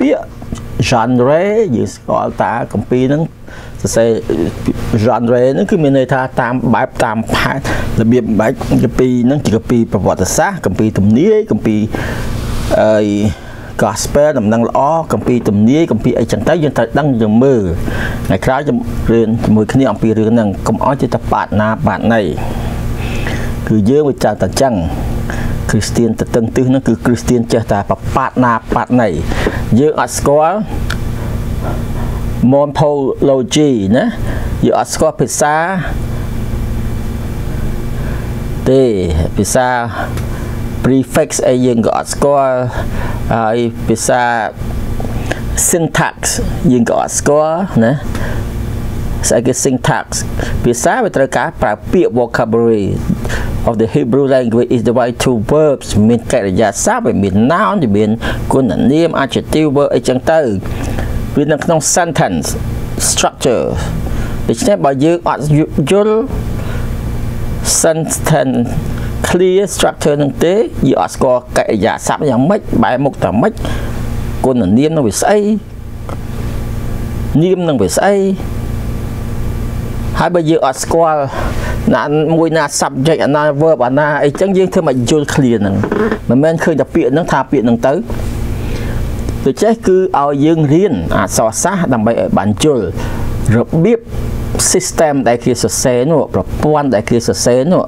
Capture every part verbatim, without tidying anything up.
ពាក្យ genre យើងស្គាល់តាកម្ពីហ្នឹងសរសេរ genre ហ្នឹងគឺមានន័យថាតាមបែបតាមផែនរបៀបបែបកម្ពីហ្នឹងជាកម្ពីប្រវត្តិសាស្ត្រកម្ពីទំនាយកម្ពីអី gospel ដំណឹងល្អកម្ពីទំនាយកម្ពីអីចឹងទៅយើងត្រូវដឹងយើងមើលថ្ងៃក្រោយយើងរៀនជាមួយគ្នាអំពីរឿងហ្នឹងកុំឲ្យទៅតែបាតណាបាតណីគឺយើងវាចាត់តែចឹងគ្រីស្ទៀនទៅតឹងទឹះហ្នឹងគឺគ្រីស្ទៀនចេះតែប្របាតណាបាតណីយើងអត់ស្គាល់ morphology ណាយើងអត់ស្គាល់ភាសាទេភាសា prefix អីយើងក៏អត់ស្គាល់ហើយភាសា syntax យើងក៏អត់ស្គាល់ណាស្អីគេ syntax ភាសាវាត្រូវការប្រើពាក្យ vocabulary of the Hebrew language is divided to verbs មានកិរិយាសព្ទមាន noun មានគុណនាម adjective verb អីចឹងទៅវានៅក្នុង sentence structure ដូច្នេះបើយើងអត់យល់ sentence clear structure នឹងទេយើងអត់ស្គាល់កិរិយាសព្ទយ៉ាងម៉េចបែរមុខតាម៉េចគុណនាមនឹងវាស្អីនាមនឹងវាស្អីហើយបើយើងអត់ស្គាល់ណាមួយណា subject អាណា verb អាណាអីចឹងយើងធ្វើមកយល់ clear ហ្នឹងមិនមែនឃើញតែពាក្យហ្នឹងថាពាក្យហ្នឹងទៅដូច្នេះគឺឲ្យយើងរៀនអក្សរសាស្ត្រដើម្បីឲ្យបានយល់របៀប system ដែលគេសរសេរនោះប្រព័ន្ធដែលគេសរសេរនោះ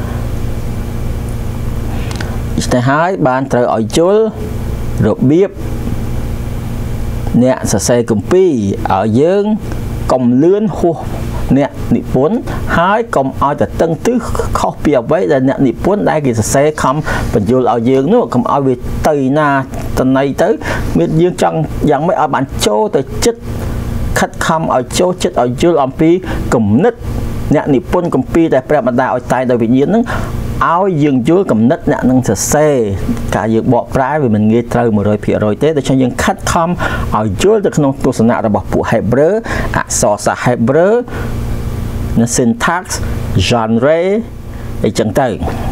តែហើយបានត្រូវឲ្យយល់របៀបអ្នកសរសេរគម្ពីរឲ្យយើងកុំលឿនហួសអ្នកនិពន្ធហើយកុំឲ្យតែតឹងទឹះខុសពីអ្វីដែលអ្នកនិពន្ធដែលគេសរសេរខំបញ្យល់ឲ្យយើងនោះកុំឲ្យវាទៅណាតណៃទៅមានយើងចង់យ៉ាងម៉េចឲ្យបានចូលទៅចិត្តខិតខំឲ្យចូលចិត្តឲ្យយល់អំពីគំនិតអ្នកនិពន្ធគម្ពីរដែលព្រះបណ្ដាឲ្យតែងដោយវិញ្ញាណហ្នឹងឲ្យយើងយល់គំនិតអ្នកនឹងសរសេរការយើងបកប្រែវាមិនងាយត្រូវ một trăm phần trăm ទេដូច្នេះយើងខិតខំឲ្យយល់ទៅក្នុងទស្សនៈរបស់ពួក Hebrew អក្សរសាស្ត្រ Hebrew និង syntax genre អីចឹងទៅ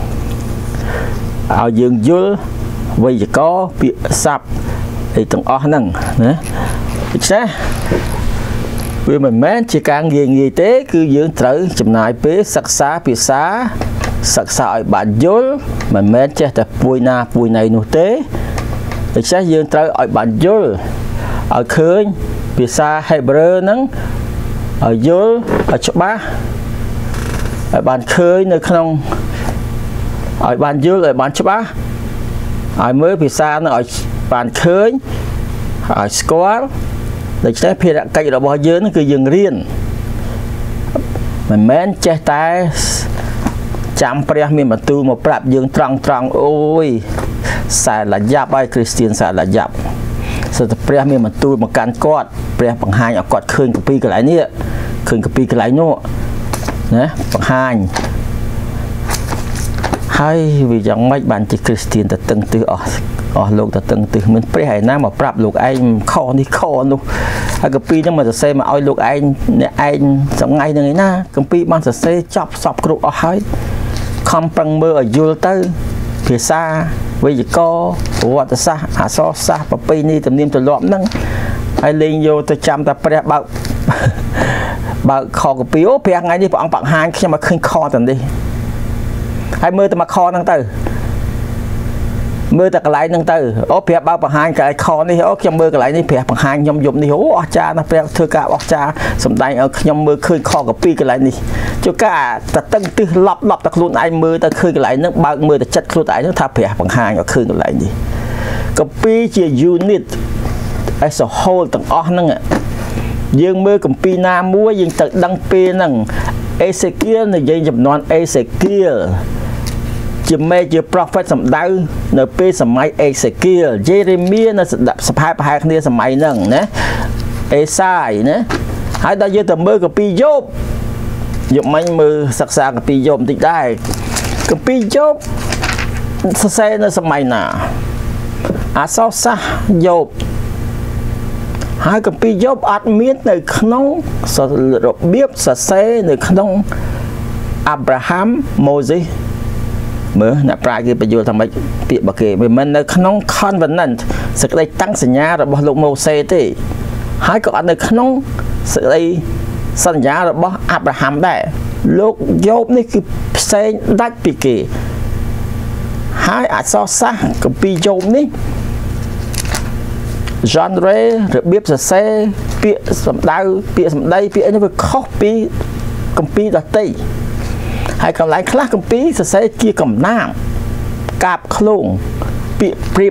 ឲ្យយើងយល់វេយ្យាករណ៍ពាក្យស័ព្ទអីទាំងអស់ហ្នឹងណាដូច្នេះវាមិនមែនជាការងាយងាយទេគឺយើងត្រូវចំណាយពេលសិក្សាភាសាសិក្សាឲ្យបានយល់មិនមែនចេះតែពួយណាពួយណីនោះទេដូច្នេះយើងត្រូវឲ្យបានយល់ឲ្យឃើញភាសា Hebrew ហ្នឹងឲ្យយល់ឲ្យច្បាស់ឲ្យបានឃើញនៅក្នុងឲ្យបានយល់ឲ្យបានច្បាស់ឲ្យមើលភាសាហ្នឹងឲ្យបានឃើញឲ្យស្គាល់ដូច្នេះភារកិច្ចរបស់យើងគឺយើងរៀនមិនមែនចេះតែចាំព្រះមានបន្ទូលមកប្រាប់យើងត្រង់ត្រង់អូយសែលាយ៉ាប់ហើយគ្រីស្ទៀនសែលាយ៉ាប់សិតព្រះមានបន្ទូលមកកាន់គាត់ព្រះបង្ហាញឲ្យគាត់ឃើញកាពីកន្លែងនេះឃើញកាពីកន្លែងនោះណាបង្ហាញហើយវាយ៉ាងម៉េចបានជាគ្រីស្ទៀនទៅតឹងទឹះអស់អស់លោកទៅតឹងទឹះមានព្រះឯណាមកប្រាប់លោកឯងខនេះខនោះហើយកាពីហ្នឹងមកសរសេរមកឲ្យលោកឯងអ្នកឯងថ្ងៃហ្នឹងឯណាកាពីបានសរសេរចប់សពគ្រប់អស់ហើយខំប្រឹងមើលឲ្យយល់ទៅភាសាវេយ្យាករណ៍ប្រវត្តិសាស្ត្រអក្សរសាស្ត្រប្រពៃណីទំនៀមទម្លាប់ហ្នឹងហើយលេងយកទៅចាំតែព្រះបើកបើកខកាពីអូព្រះថ្ងៃនេះព្រះអង្គបង្ហាញខ្ញុំឲ្យឃើញខទាំងនេះហើយមើលតែមកខហ្នឹងទៅមើលតែកន្លែងហ្នឹងទៅអូព្រះបើកបង្ហាញកន្លែងខនេះអូខ្ញុំមើលកន្លែងនេះព្រះបង្ហាញខ្ញុំយប់នេះអូអស្ចារ្យណាស់ព្រះធ្វើការអស្ចារ្យសម្ដែងឲ្យខ្ញុំមើលឃើញខកាពីកន្លែងនេះជួការតតឹងទិសឡប់ឡប់តែខ្លួនឯងមើលទៅឃើញកន្លែងហ្នឹងបើកមើលទៅចិត្តខ្លួនឯងហ្នឹងថាព្រះបង្ហាញឲ្យឃើញកន្លែងនេះកាពីជា unit as a whole ទាំងអស់ហ្នឹងយើងមើលកម្ពីណាមួយយើងទៅដឹងពេលហ្នឹងអេសេគៀលនិយាយចំនួនអេសេគៀលជាមេជា prophet សម្ដៅនៅពេលសម័យអេសេគៀលយេរេមៀនៅសភែប្រហែលគ្នាសម័យហ្នឹងណាអេសាយណាហើយដល់យើងទៅមើលកាពីយោបយកមិញមើលសិក្សាកាពីយោបបន្តិចដែរកាពីយោបសរសេរនៅសម័យណាអក្សរសាស្ត្រយោបហើយកាពីយោបអត់មាននៅក្នុងរបៀបសរសេរនៅក្នុងអាប់រ៉ាហាំម៉ូសេសមើលអ្នកប្រាជ្ញគេបញ្យល់ថាម៉េចពាក្យរបស់គេវាមិននៅក្នុង covenant សេចក្តីតាំងសញ្ញារបស់លោកម៉ូសេទេហើយក៏អត់នៅក្នុងសេចក្តីសន្យារបស់អាប់រ៉ាហាំដែរលោកយោបនេះគឺផ្សេងដាច់ពីគេហើយអក្សរសាស្ត្រគម្ពីរយោបនេះ genre របៀបសរសេរពាក្យសម្ដៅពាក្យសម្ដីពាក្យអីនេះវាខុសពីគម្ពីរដទៃហើយកន្លែងខ្លះគម្ពីរសរសេរជាកំណាព្យកាបឃ្លោងពាក្យព្រៀប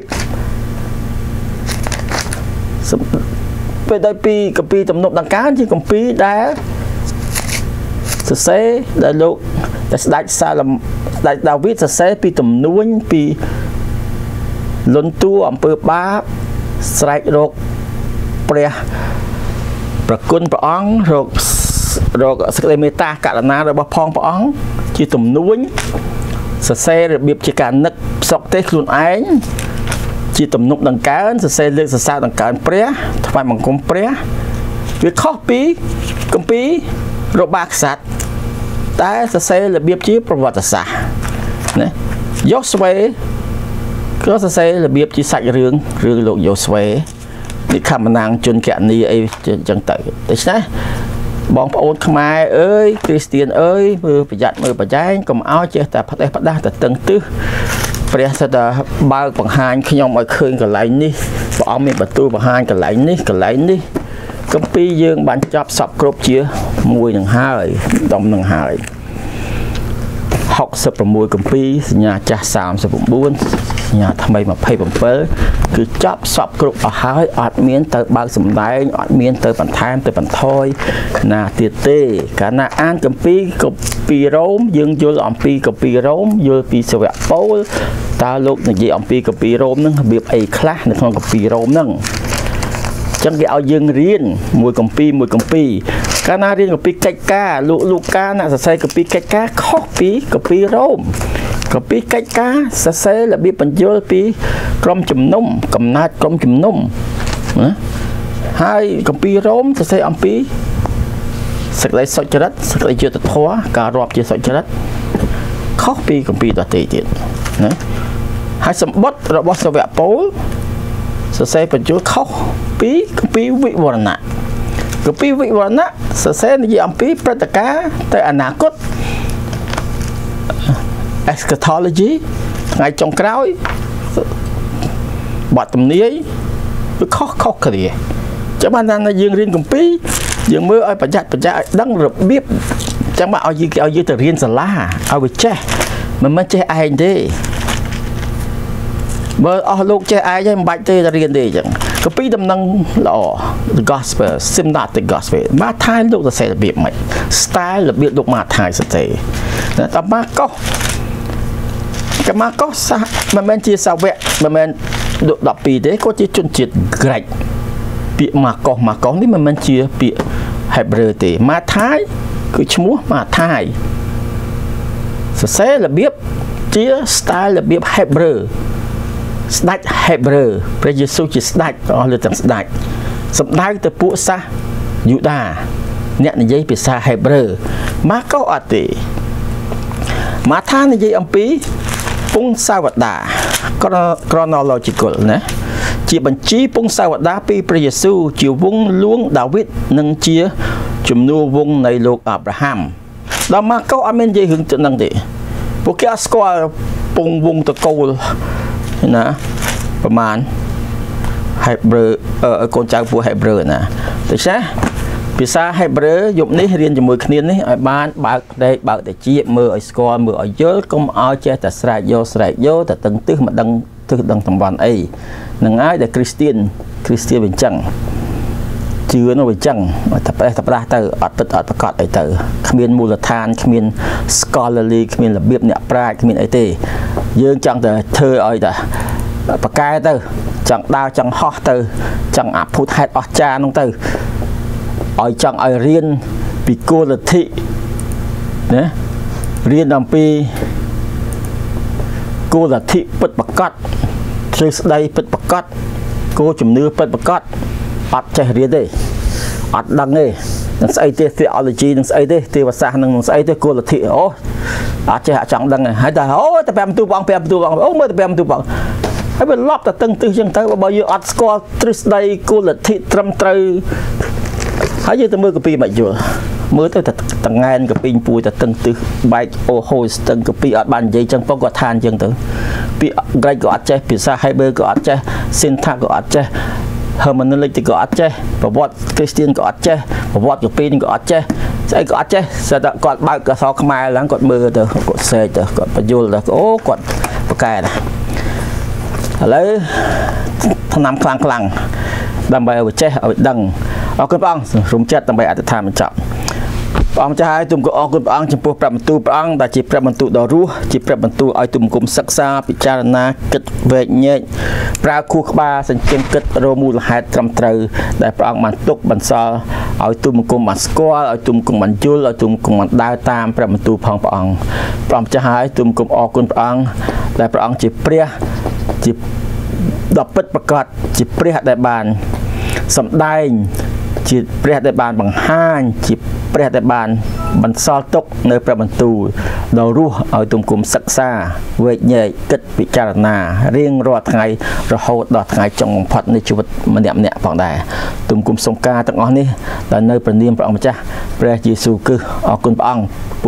ពេលដល់ពីគម្ពីរទំនុកដង្កើងជាគម្ពីរដែលសរសេរដែលលោកដែលស្ដេចសាឡូស្ដេចដាវីតសរសេរពីទំនួញពីលន់តួអំពើបាបស្រែករកព្រះប្រគុណព្រះអង្គរករកសេចក្តីមេត្តាករុណារបស់ផងព្រះអង្គជាទំនួញសរសេររបៀបជាការនឹកផ្សព្វទេសខ្លួនឯងជាទំនុកដង្កើងសរសេរលើកសរសើរដង្កើងព្រះថ្វាយបង្គំព្រះវាខុសពីគម្ពីររបស់ក្សត្រតែសរសេររបៀបជាប្រវត្តិសាស្ត្រណាយ៉ូស្វេក៏សរសេររបៀបជាសាច់រឿងរឿងលោកយ៉ូស្វេនិខមណាងជនកណីអីចឹងទៅដូច្នេះបងប្អូនខ្មែរអើយគ្រីស្ទានអើយមើលប្រយ័ត្នមើលប្រយែងកុំឲ្យចេះតែផ្ដេសផ្ដាស់ទៅតឹងទឹះព្រះសិតតែបើកបង្ហាញខ្ញុំឲ្យឃើញកន្លែងនេះព្រះអង្គមានបន្ទូលបង្ហាញកន្លែងនេះកន្លែងនេះគម្ពីរយើងបានចប់សពគ្រប់ជាមួយនឹងហើយដំនឹងហើយហុកសិបប្រាំមួយគម្ពីរសញ្ញាចាស់សាមសិប៩សញ្ញាថ្មីម្ភៃ៧គឺចប់សពគ្រប់អស់ហើយអត់មានទៅបើកសម្ដែងអត់មានទៅបន្ថែមទៅបន្ថយណាទៀតទេកាលណាអានគម្ពីរគម្ពីររ៉ូមយើងយល់អំពីគម្ពីររ៉ូមយល់ពីសាវកប៉ូលតើលោកនិយាយអំពីគម្ពីររ៉ូមនឹងរបៀបអីខ្លះនៅក្នុងគម្ពីររ៉ូមនឹងចឹងគេឲ្យយើងរៀនមួយគម្ពីរមួយគម្ពីរកាលណារៀនគម្ពីរកិច្ចការលោកលូកាអ្នកសរសេរគម្ពីរកិច្ចការខុសពីគម្ពីររ៉ូមគម្ពីរកិច្ចការសរសេររបៀបបញ្យល់ពីក្រុមជំនុំកំណត់ក្រុមជំនុំណាហើយគម្ពីររ៉ូមសរសេរអំពីសេចក្តីសុចរិតសេចក្តីយុត្តិធម៌ការរាប់ជាសុចរិតខុសពីគម្ពីរដទៃទៀតណាហើយសម្បត្តិរបស់សាវកប៉ូលសរសេរបញ្យល់ខុសពីគម្ពីរវិវរណៈគម្ពីរវិវរណៈសរសេរនិយាយអំពីព្រឹត្តិការណ៍ទៅអនាគត eschatology ថ្ងៃចុងក្រោយបទទំនាយវាខុសខុសគ្នាចាំបានថាយើងរៀនគម្ពីរយើងមើលឲ្យប្រយ័ត្នប្រយែងឲ្យដឹងរបៀបចាំមកឲ្យយើងឲ្យយើងទៅរៀនសាលាឲ្យវាចេះមិនមែនចេះឯងទេបើអស់លោកចេះឯងហើយមិនបាច់ទេទៅរៀនទេអញ្ចឹងគម្ពីរដំណឹងល្អ the gospel synoptic gospel ម៉ាថាយលោកសរសេររបៀបម៉េច style របៀបលោកម៉ាថាយសរសេរតែម៉ាកុសកម៉ាកុសសាមិនមែនជាសាវកមិនមែនដប់ពីរទេគាត់ជាជនជាតិក្រិចពាក្យម៉ាកុសម៉ាកុសនេះមិនមែនជាពាក្យហេប្រឺទេម៉ាថាយគឺឈ្មោះម៉ាថាយសរសេររបៀបជា style របៀបហេប្រឺស្ដេចហេប្រឺព្រះយេស៊ូវជាស្ដេចអស់លើទាំងស្ដេចសម្ដៅទៅពួកសាសយូដាអ្នកនិយាយភាសាហេប្រឺម៉ាកុសអត់ទេម៉ាថានិយាយអំពីពងសាវតា chronological ណាជាបញ្ជីពងសាវតាពីព្រះយេស៊ូវជាវង្សលួងដាវីតនិងជាជំនួសវង្សនៃលោកអាប់រ៉ាហាំដល់ម៉ាកុសអត់មាននិយាយរឿងទៅនឹងទេពួកគេអត់ស្គាល់ពងវង្សតកូលណាប្រហែលហេប្រឺកូនចៅពួកហេប្រឺណាដូច្នេះភាសាហេប្រឺយប់នេះរៀនជាមួយគ្នានេះឲ្យបានបើកផ្នែកបើកតិចមើលឲ្យស្គាល់មើលឲ្យយល់កុំឲ្យចេះតែស្រែកយកស្រែកយកតែតឹងទឹះមិនដឹងទឹះដឹងតំបន់អីនឹងហើយដែលគ្រីស្ទៀនគ្រីស្ទៀនវាអញ្ចឹងជឿនោះវាអញ្ចឹងតែប្រេះតែប្រាស់ទៅអត់ពិតអត់ប្រកបអីទៅគ្មានមូលដ្ឋានគ្មាន scholarly គ្មានរបៀបអ្នកប្រាជ្ញគ្មានអីទេយើងចង់តែធ្វើឲ្យតែប្រកែទៅចង់ដើរចង់ហោះទៅចង់អភូតហេតុអស្ចារ្យនោះទៅឲ្យចង់ឲ្យរៀនពីគោលលទ្ធិណារៀនអំពីគោលលទ្ធិពិតប្រកបទ្រឹស្ដីពិតប្រកបគោលជំនឿពិតប្រកបអត់ចេះរៀនទេអត់ដឹងទេនឹងស្អីទេ theology នឹងស្អីទេទេវសាស្ត្រនឹងស្អីទេគោលលទ្ធិអូអត់ចេះអត់ចង់ដឹងហើយតែអូតែ5ទូបង5ទូបងអូមើលតែ5ទូបងហើយវាលប់តែតឹងទឹះចឹងទៅបើយើងអត់ស្គាល់ទ្រឹស្ដីគោលលទ្ធិត្រឹមត្រូវហើយយើងទៅមើលកាពីមិនយល់មើលទៅតែតងែនកាពីពួយតែតឹងទឹះបែកអូហូស្ទឹងកាពីអត់បាននិយាយចឹងប៉ុកគាត់ថាអញ្ចឹងទៅពីក្រិចក៏អត់ចេះភាសាហេបឺក៏អត់ចេះស៊ីនថាក៏អត់ចេះhermeneutic ក៏អត់ចេះប្រវត្តិគ្រីស្ទានក៏អត់ចេះប្រវត្តិកាពីនេះក៏អត់ចេះស្អីក៏អត់ចេះស្តែគាត់បើកកសរខ្មែរឡើងគាត់មើលទៅគាត់សេកទៅគាត់បញ្យល់ទៅអូគាត់ប្រកែណាឥឡូវថ្នាំខ្លាំងខ្លាំងដើម្បីឲ្យចេះឲ្យដឹងអរគុណព្រះអង្គរំចិត្តដើម្បីអធិដ្ឋានបញ្ចប់ព្រះអង្គចាស់ហើយទុំក៏អរគុណព្រះអង្គចំពោះព្រះបន្ទូលព្រះអង្គដែលជាព្រះបន្ទូលដ៏រស់ជាព្រះបន្ទូលឲ្យទុំគុំសិក្សាពិចារណាគិតវែកញែកប្រើខួរក្បាលសញ្ជឹងគិតរមូលហេតុត្រឹមត្រូវដែលព្រះអង្គបានទុកបន្សល់ឲ្យទុំគុំបានស្គាល់ឲ្យទុំគុំបានយល់ឲ្យទុំគុំបានដើរតាមព្រះបន្ទូលផងព្រះអង្គព្រះអង្គចាស់ហើយទុំគុំអរគុណព្រះអង្គដែលព្រះអង្គជាព្រះជាដ៏ពិតប្រាកដជាព្រះដែលបានសម្ដែងជាព្រះដែលបានបង្ហាញជាព្រះដែលបានបន្សល់ទុកនៅព្រះបន្ទូលដ៏រស់ឲ្យទុំគុំសិក្សាវែកញែកគិតពិចារណារៀងរាល់ថ្ងៃរហូតដល់ថ្ងៃចុងបំផុតនៃជីវិតម្នាក់ម្នាក់ផងដែរទុំគុំសង្ការទាំងអស់នេះដែលនៅព្រះនាមព្រះអង្គម្ចាស់ព្រះយេស៊ូវគ្រីស្ទអរគុណព្រះអង្គ